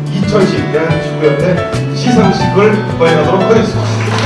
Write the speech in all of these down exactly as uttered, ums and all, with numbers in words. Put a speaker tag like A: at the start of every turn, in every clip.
A: 이천십 대한축구협회 시상식을 거행하도록 하겠습니다.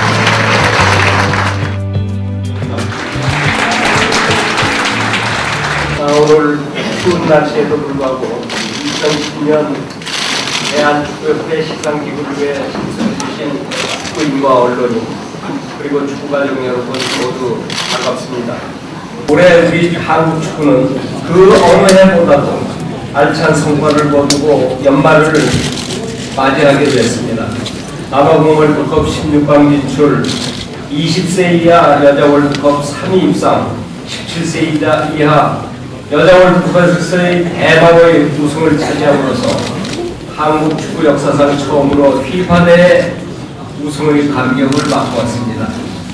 B: 아, 오늘 추운 날씨에도 불구하고 이천십 년 대한축구협회 시상기구를 위해 힘써주신 축구인과 언론인 그리고 축구가족 여러분 모두 반갑습니다. 올해 우리 한국 축구는 그 어느 해보다도 알찬 성과를 거두고 연말을 맞이하게 됐습니다. 아바공 월드컵 십육 강 진출, 이십 세 이하 여자 월드컵 삼 위 입상, 십칠 세 이하 여자 월드컵에서의 대박의 우승을 차지함으로써 한국 축구 역사상 처음으로 피파 대회 우승의 감격을 맛보았습니다.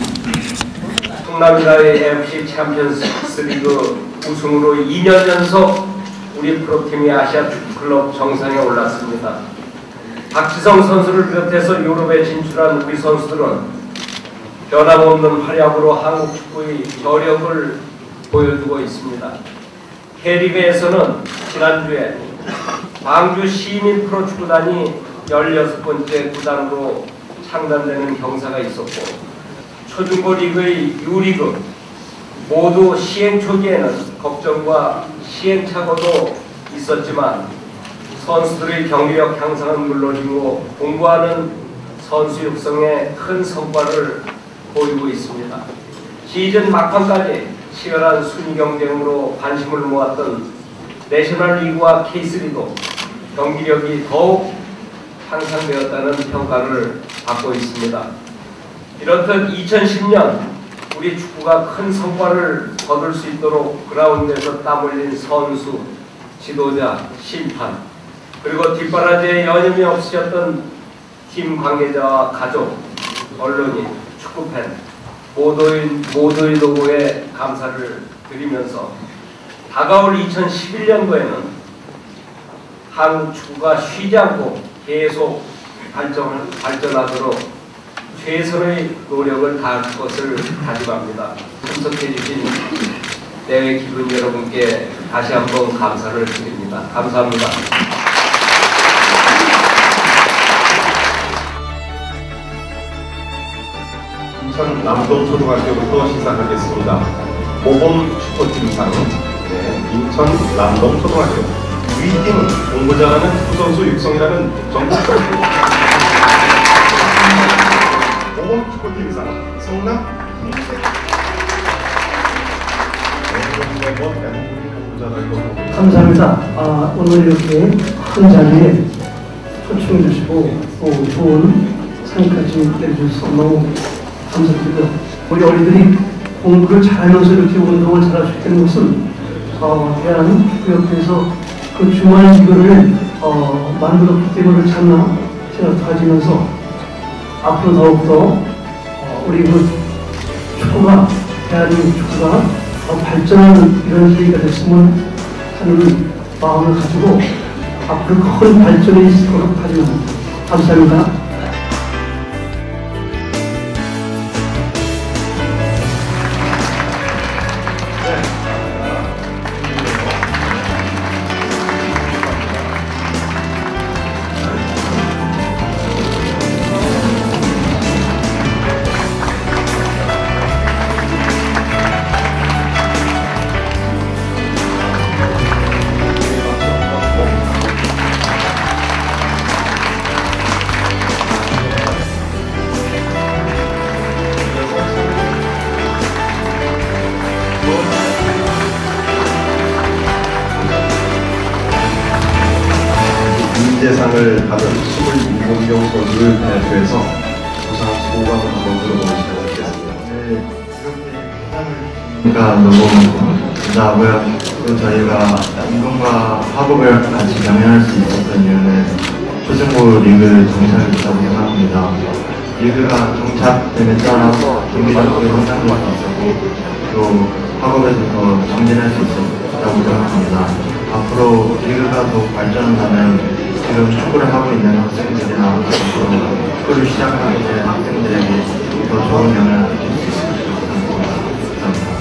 B: 성남이라의 에프씨 챔피언스 리그 우승으로 이 년 연속 우리 프로팀이 아시아 축구클럽 정상에 올랐습니다. 박지성 선수를 비롯해서 유럽에 진출한 우리 선수들은 변함없는 활약으로 한국 축구의 저력을 보여주고 있습니다. K리그에서는 지난주에 광주 시민 프로축구단이 열여섯 번째 구단으로 창단되는 경사가 있었고 초중고 리그의 유리그 모두 시행 초기에는 걱정과 시행착오도 있었지만 선수들의 경기력 향상은 물론이고 공부하는 선수 육성에 큰 성과를 보이고 있습니다. 시즌 막판까지 치열한 순위 경쟁으로 관심을 모았던 내셔널리그와 케이쓰리도 경기력이 더욱 향상되었다는 평가를 받고 있습니다. 이렇듯 이천십 년 우리 축구가 큰 성과를 거둘 수 있도록 그라운드에서 땀 흘린 선수, 지도자, 심판 그리고 뒷바라지에 여념이 없으셨던 팀 관계자와 가족, 언론인, 축구팬 모두의, 모두의 노고에 감사를 드리면서 다가올 이천십일 년도에는 한국 축구가 쉬지 않고 계속 발전을, 발전하도록 최선의 노력을 다할 것을 다짐합니다. 참석해 주신 대회 기분 여러분께 다시 한번 감사를 드립니다. 감사합니다.
A: 인천 남동초등학교부터 시작하겠습니다. 모범 축구팀상 네, 인천 남동초등학교 위팀은 공부 잘하는 축구선수 육성이라는 전국적인 모범 축구팀상 성남
C: 감사합니다. 아, 오늘 이렇게 큰 자리에 초청해 주시고 또 좋은 상까지 내주셔서 너무 감사드리고요. 우리 어린이들이 공부를 잘하면서 이렇게 운동을 잘할 수 있다는 것은 어, 대한축구협회에서 그 주말 이거를 어, 만들었기 때문에 참나 생각 가지면서 앞으로 더욱더 어, 우리 그 축구가 대한민국 축구가 더 발전하는 이런 계기가 됐으면 하는 마음을 가지고 앞으로 큰 발전이 있도록 하겠습니다. 감사합니다.
A: 인재상을 받은 이십칠 명 선수를 대표해서 우선 소감을 한번 들어보시도록 하겠습니다.
D: 네, 이렇게 상을 너무 감사하고요. 또 저희가 운동과 학업을 같이 병행할 수 있었던 이유는 초중고 리그 정착이라고 생각합니다. 리그가 정착됨에 따라서 경기력의 성장도 있었고 또 학업에서 더 정진할 수 있었다고 생각합니다. 앞으로 리그가 더 발전한다면 지금 축구를 하고 있는 학생들이나 앞으로 축구를 시작하게 될 학생들에게 더 좋은 영향을 끼칠 수 있을 것이라고 생각합니다. 감사합니다.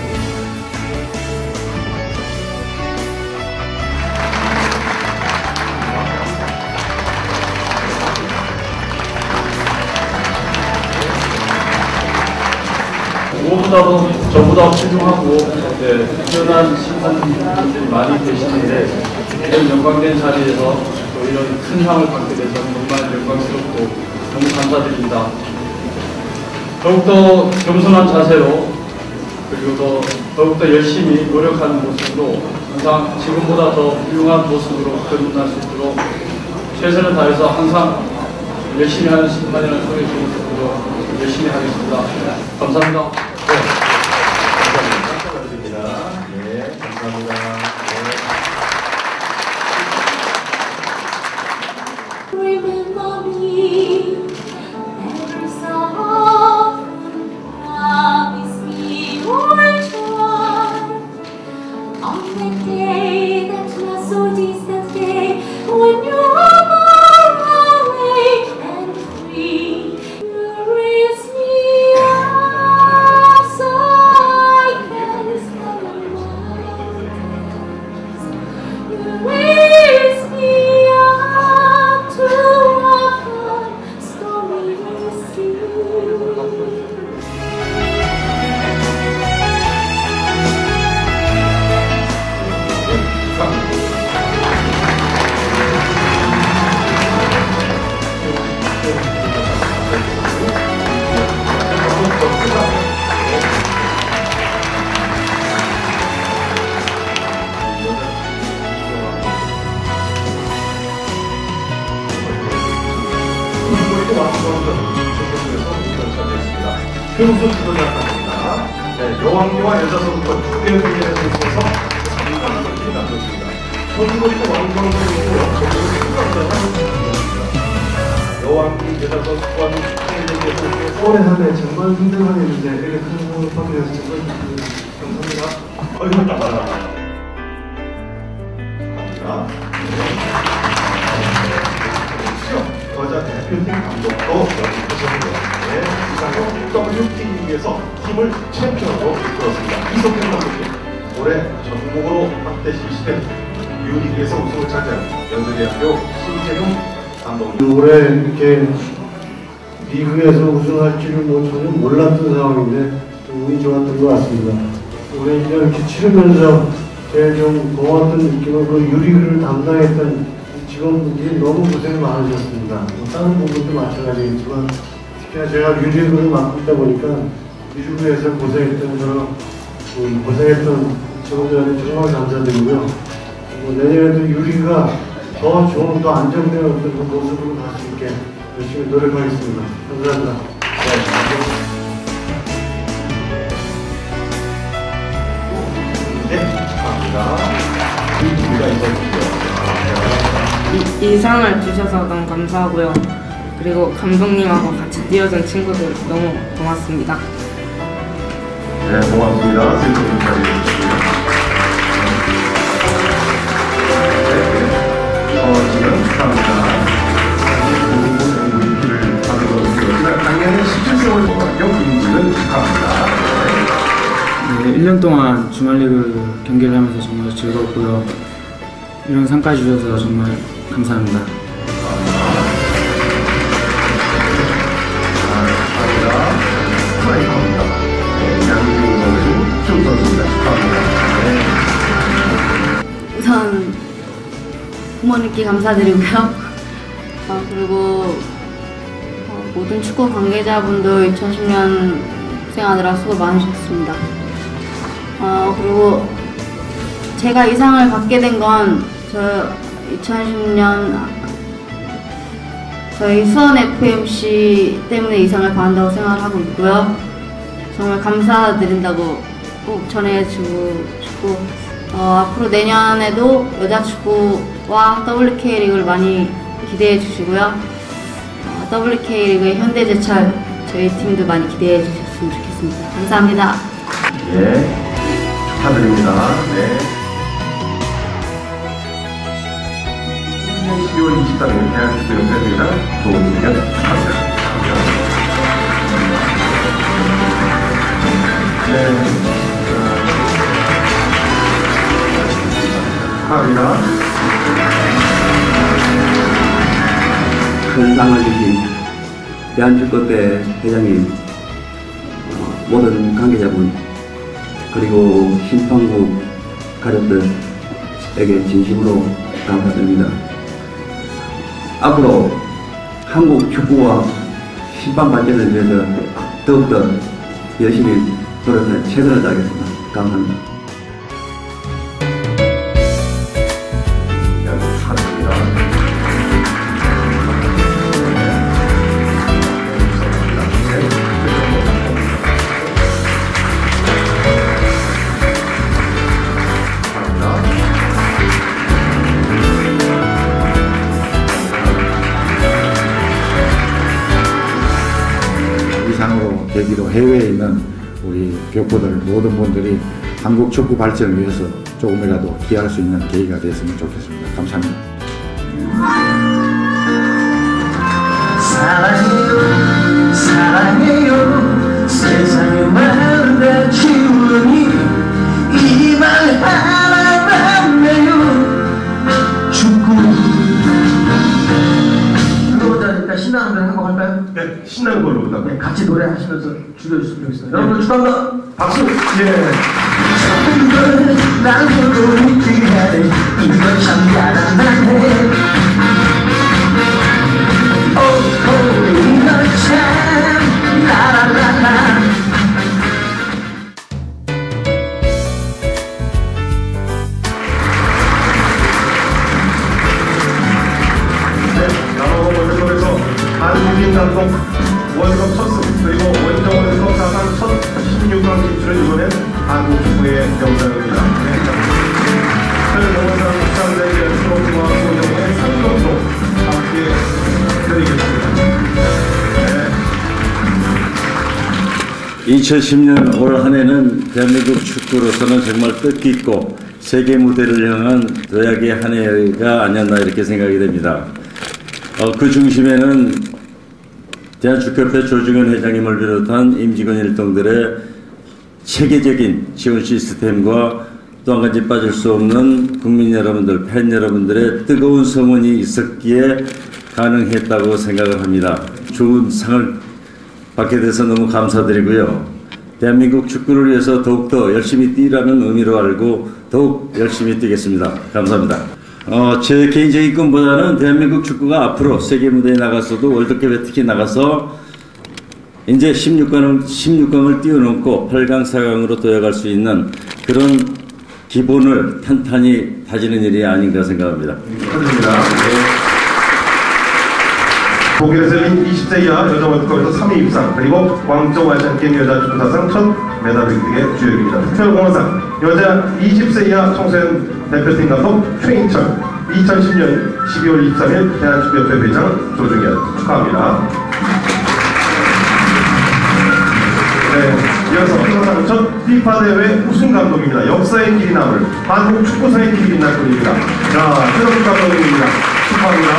E: 무엇보다도 저보다 훌륭하고 네, 뛰어난 심판분들이 많이 계시는데 이런 영광된 자리에서 또 이런 큰 상을 받게 돼서 정말 영광스럽고 너무 감사드립니다. 더욱더 겸손한 자세로 그리고 더, 더욱더 열심히 노력하는 모습으로 항상 지금보다 더 훌륭한 모습으로 거듭날 수 있도록 최선을 다해서 항상 열심히 하는 심판이라는 소리 주시고 열심히 하겠습니다. 감사합니다.
A: 네. 감사드립니다. 네, 감사합니다. 네.
F: Remember me, every song, promise me your joy. On that day, that not so distant day, when you are far away and free, you raise me up so I can stand rise. You raise me up to walk on stormy seas.
A: 평소 지도자입니다. 네, 여왕리와 여자선수권 두 개의 경기를 통해서 삼 강전이 남겼습니다. 선수권도 왕관전이고 여왕리 여자선수권
C: 올해 한 해 정말 힘들어하겠는데 이렇게 큰 공을 받게 돼서 정말 감사합니다.
A: 어이구 감사합니다. 여자 대표팀 감독도 연습하셨는데 이상형 더블유티에서 팀을 챔피언으로 이끌었습니다. 이석현 감독님, 올해 전국으로 확대 실시된 유리그에서 우승을 차지한 연세대학교 신재용 감독님.
C: 올해 이렇게 리그에서 우승할 줄을 뭐 전혀 몰랐던 상황인데 좀 운이 좋았던 것 같습니다. 올해 일 년 이렇게 치르면서 제일 좀 고마웠던 느낌은 그 유리그를 담당했던 직원분들이 너무 고생이 많으셨습니다. 뭐 다른 부분도 마찬가지겠지만 특히나 제가 유리그를 맡고 있다 보니까 유리그에서 고생했던 저런 그 고생했던 직원들한테 정말 감사드리고요. 뭐 내년에도 유리가 더 좋은 또 안정된 어떤 그 모습으로 갈 수 있게 열심히 노력하겠습니다. 감사합니다.
A: 네, 축하합니다. 우리가 있었는데요.
G: 이, 이 상을 주셔서 너무 감사하고요. 그리고 감독님하고 같이 뛰어준 친구들 너무 고맙습니다.
A: 네, 고맙습니다. 슬픈 인사해 주시고요. 네, 어, 지금 축하합니다. 엠브이피를 받으셨습니다. 작년에 십칠 세월 중학교 김지은 축하합니다.
H: 네, 일 년 동안 주말리그 경기를 하면서 정말 즐겁고요. 이런 상까지 주셔서 정말 감사합니다.
F: 우선 부모님께 감사드리고요. 어, 그리고 어, 모든 축구 관계자분들 이천십 년 고생하느라 수고 많으셨습니다. 어, 그리고 제가 이 상을 받게 된 건 저 이천십 년 저희 수원 에프엠씨 때문에 이 상을 받는다고 생각을 하고 있고요. 정말 감사드린다고 꼭 전해주고 싶고 어, 앞으로 내년에도 여자 축구와 더블유케이 리그를 많이 기대해 주시고요. 어, 더블유케이 리그의 현대제철 저희 팀도 많이 기대해 주셨으면 좋겠습니다. 감사합니다.
A: 예, 축하드립니다. 네. 시월 이십삼 일 대한축구 연맹회장 조은현 축하합니다. 네, 축하합니다.
I: 큰 상을 주신 대한축구협회 회장님, 어, 모든 관계자분 그리고 심판국 가족들에게 진심으로 감사드립니다. 앞으로 한국 축구와 심판 발전을 위해서 더욱더 열심히 노력해 최선을 다하겠습니다. 감사합니다.
J: 이상으로 계기로 해외에 있는 우리 교포들 모든 분들이 한국 축구 발전을 위해서 조금이라도 기여할 수 있는 계기가 됐으면 좋겠습니다. 감사합니다.
K: 사랑해요 사랑해요 세상의 마음 다 지우니 이 말 하나만 내요 축구 그거보다 신나는 노래 한곡 할까요?
A: 네, 신나는 걸로 부탁.
K: 네, 같이 노래하시면서 죽여주시면 좋겠습니다. 여러분 축하합니다.
A: 박수. 예.
K: 난 보고 느끼하네 이건 참 야단하네 오호 이건 참 라라라라
A: 월드컵에서 한국인 감독 월드컵 첫 승, 그리고 원정 월드컵 사상 첫 십육 강 진출을 이뤄낸 한국 축구의 명장입니다. 네. 동영상 시청자에게 트로피와 소정의 상금도 함께 드리겠습니다. 네.
L: 이천십 년 올 한 해는 대한민국 축구로서는 정말 뜻깊고 세계 무대를 향한 도약의 한 해가 아니었나 이렇게 생각이 됩니다. 어, 그 중심에는 대한축구협회 조중현 회장님을 비롯한 임직원 일동들의 체계적인 지원 시스템과 또 한 가지 빠질 수 없는 국민 여러분들, 팬 여러분들의 뜨거운 성원이 있었기에 가능했다고 생각을 합니다. 좋은 상을 받게 돼서 너무 감사드리고요. 대한민국 축구를 위해서 더욱더 열심히 뛰라는 의미로 알고 더욱 열심히 뛰겠습니다. 감사합니다. 어, 제 개인적인 꿈보다는 대한민국 축구가 앞으로 세계 무대에 나가서도 월드컵에 특히 나가서 이제 십육 강을, 십육 강을 뛰어넘고 팔 강, 사 강으로 도약할 수 있는 그런 기본을 탄탄히 다지는 일이 아닌가 생각합니다.
A: 축하드립니다. 네. 독일에서 열린 이십 세 이하 여자 월드컵에서 삼 위 입상, 그리고 광저우 아시안게임 여자 축구 사상 첫 메달 획득의 주역입니다. 특별공헌상 여자 이십 세 이하 청소년 대표팀 감독 최인철, 이천십 년 십이월 이십삼일 대한축구협회 회장 조중현 축하합니다. 네, 이어서 항상 첫 피파 대회 우승 감독입니다. 역사의 길이 남을 한국 축구사의 길이 빛날 분입니다. 자, 최정국 감독입니다. 축하합니다.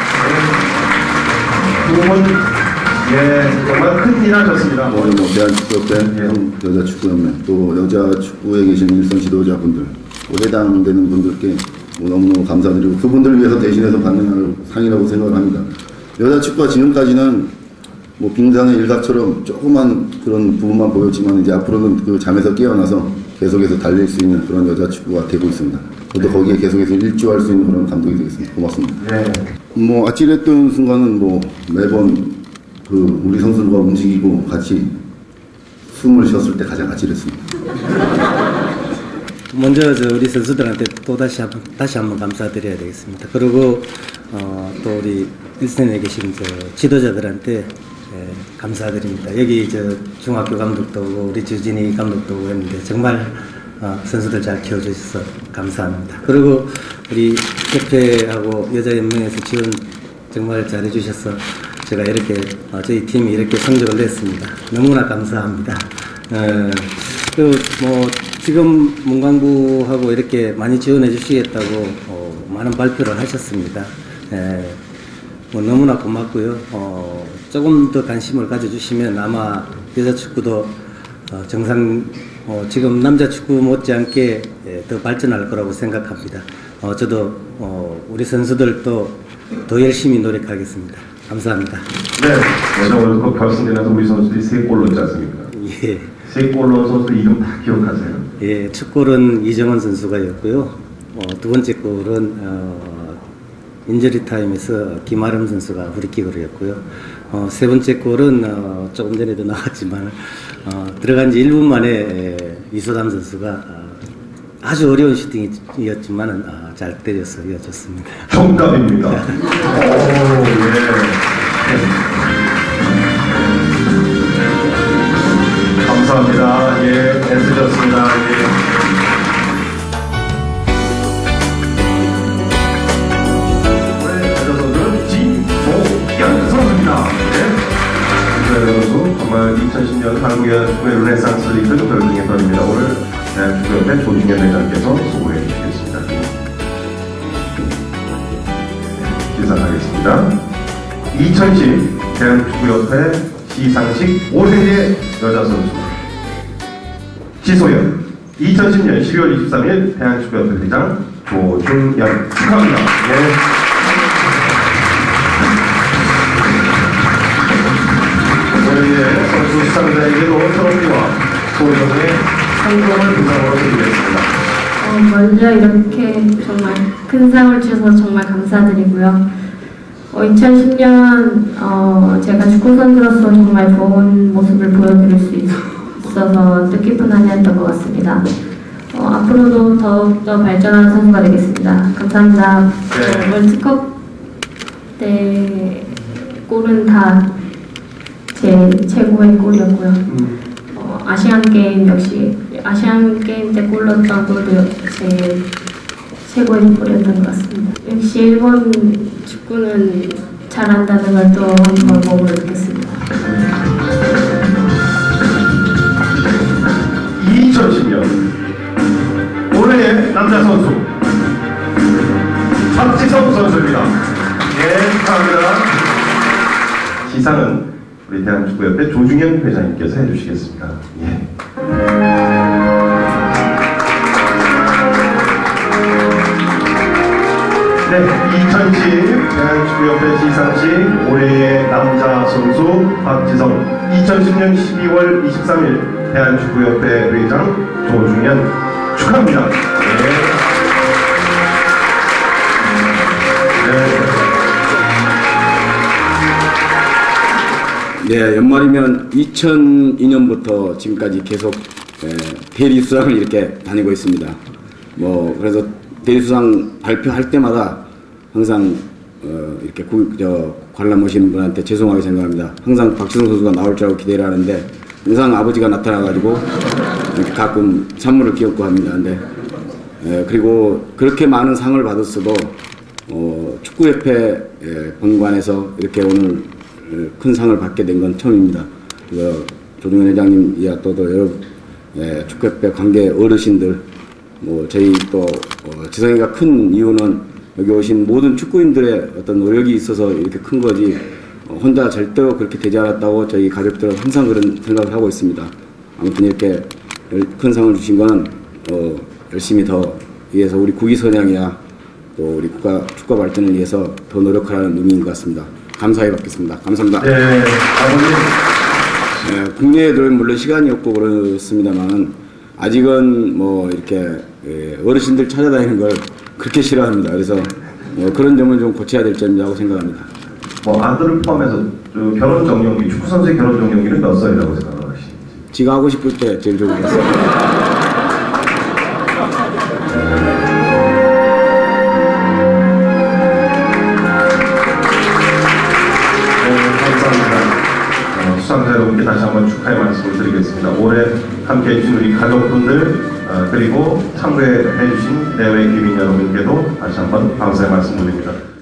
A: 네. 두 분, 예, 정말 큰 일 하셨습니다.
M: 뭐, 뭐 대한축구협회, 예. 여자축구연맹, 또 여자축구에 계신 일선 지도자분들, 또 해당되는 분들께 뭐 너무너무 감사드리고 그분들을 위해서 대신해서 받는 상이라고 생각을 합니다. 여자축구가 지금까지는 뭐 빙산의 일각처럼 조그만 그런 부분만 보였지만 이제 앞으로는 그 잠에서 깨어나서 계속해서 달릴 수 있는 그런 여자 축구가 되고 있습니다. 저도 거기에 계속해서 일조할 수 있는 그런 감독이 되겠습니다. 고맙습니다. 네. 뭐 아찔했던 순간은 뭐 매번 그 우리 선수들과 움직이고 같이 숨을 쉬었을 때 가장 아찔했습니다.
N: 먼저 저 우리 선수들한테 또 다시 한번 다시 한번 감사드려야 되겠습니다. 그리고 어, 또 우리 일선에 계신 저 지도자들한테 예, 감사드립니다. 여기 저 중학교 감독도 오고 우리 주진이 감독도 오고 했는데 정말 어, 선수들 잘 키워주셔서 감사합니다. 그리고 우리 협회하고 여자연맹에서 지원 정말 잘해주셔서 제가 이렇게 어, 저희 팀이 이렇게 성적을 냈습니다. 너무나 감사합니다. 어, 그 뭐 지금 문광부하고 이렇게 많이 지원해 주시겠다고 어, 많은 발표를 하셨습니다. 예, 뭐 너무나 고맙고요. 어, 조금 더 관심을 가져주시면 아마 여자축구도 어, 정상 어, 지금 남자축구 못지않게 예, 더 발전할 거라고 생각합니다. 어, 저도 어, 우리 선수들도 더 열심히 노력하겠습니다. 감사합니다.
A: 네, 여자 월드컵 결승전에서 우리 선수들이 세 골 넣지 않습니까?
N: 예.
A: 세 골 넣은 선수 이름 다 기억하세요?
N: 예, 첫 골은 이정원 선수가였고요. 어, 두 번째 골은 어, 인저리 타임에서 김아름 선수가 프리킥으로였고요. 어, 세 번째 골은 어, 조금 전에도 나왔지만 어, 들어간 지 일 분 만에 에, 이소담 선수가 어, 아주 어려운 슈팅이었지만 어, 잘 때려서 이어졌습니다.
A: 정답입니다. 오, 예. 감사합니다. 예, 애쓰셨습니다. 예. 정말 이천십 년 한국의 축구의 르네상스를 이끈 별중의 선입니다. 오늘 대한축구협회 조중현 회장께서 수고해 주시겠습니다. 시상하겠습니다. 이천십 대한축구협회 시상식 올해의 여자 선수 지소연, 이천십 년 십이월 이십삼일 대한축구협회 회장 조중현 축하합니다. 예. 저희의 선수 수상자에게도 트로피와 소정의 상금을 부상으로 드리겠습니다.
O: 어, 먼저 이렇게 정말 큰 상을 주셔서 정말 감사드리고요. 어, 이천십 년 어, 제가 축구 선수로서 정말 좋은 모습을 보여드릴 수 있어서 뜻깊은 한 해였던 것 같습니다. 어, 앞으로도 더욱더 발전하는 선수가 되겠습니다. 감사합니다. 네. 어, 월드컵 때 골은 다 제 최고의 골이었고요. 음. 어, 아시안 게임 역시 아시안 게임 때 골 넣었던 골도 제 최고의 골이었던 것 같습니다. 역시 일본 축구는 잘한다는 걸 또 한 번 몸으로 느꼈습니다.
A: 이천십 년 올해의 남자 선수 박지성 선수입니다. 예, 축하합니다. 시상은 우리 대한축구협회 조중현 회장님께서 해주시겠습니다. 예. 네, 이천십 대한축구협회 시상식 올해의 남자 선수 박지성, 이천십 년 십이월 이십삼일 대한축구협회 회장 조중현 축하합니다. 네. 네.
P: 네, 연말이면 이천이 년부터 지금까지 계속 에, 대리수상을 이렇게 다니고 있습니다. 뭐 그래서 대리수상 발표할 때마다 항상 어, 이렇게 구, 저, 관람 오시는 분한테 죄송하게 생각합니다. 항상 박지성 선수가 나올 줄 알고 기대를 하는데 항상 아버지가 나타나가지고 이렇게 가끔 선물을 끼얹고 합니다. 근데 에, 그리고 그렇게 많은 상을 받았어도 어, 축구협회 에, 본관에서 이렇게 오늘 큰 상을 받게 된 건 처음입니다. 그 조중현 회장님 이야 또도 여러 예, 축구협회 관계 어르신들, 뭐 저희 또 어, 지성이가 큰 이유는 여기 오신 모든 축구인들의 어떤 노력이 있어서 이렇게 큰 거지 어, 혼자 절대로 그렇게 되지 않았다고 저희 가족들은 항상 그런 생각을 하고 있습니다. 아무튼 이렇게 큰 상을 주신 거는 어, 열심히 더 위해서 우리 국위 선양이야 또 우리 국가 축구 발전을 위해서 더 노력하라는 의미인 것 같습니다. 감사히 받겠습니다. 감사합니다.
A: 네, 아버님.
P: 네, 국내에 들어오면 물론 시간이 없고 그렇습니다만 아직은 뭐 이렇게 예, 어르신들 찾아다니는 걸 그렇게 싫어합니다. 그래서 뭐 그런 점은 좀 고쳐야 될 점이라고 생각합니다.
A: 뭐 아들을 포함해서 결혼 정년기, 축구 선수의 결혼 정년기는 몇 살이라고 생각하시는지?
P: 지가 하고 싶을 때 제일 좋은 것 같습니다.
A: 수상자 여러분께 다시 한번 축하의 말씀을 드리겠습니다. 올해 함께해 주신 우리 가족분들 어, 그리고 참가해 주신 내외 귀빈 여러분께도 다시 한번 감사의 말씀 드립니다.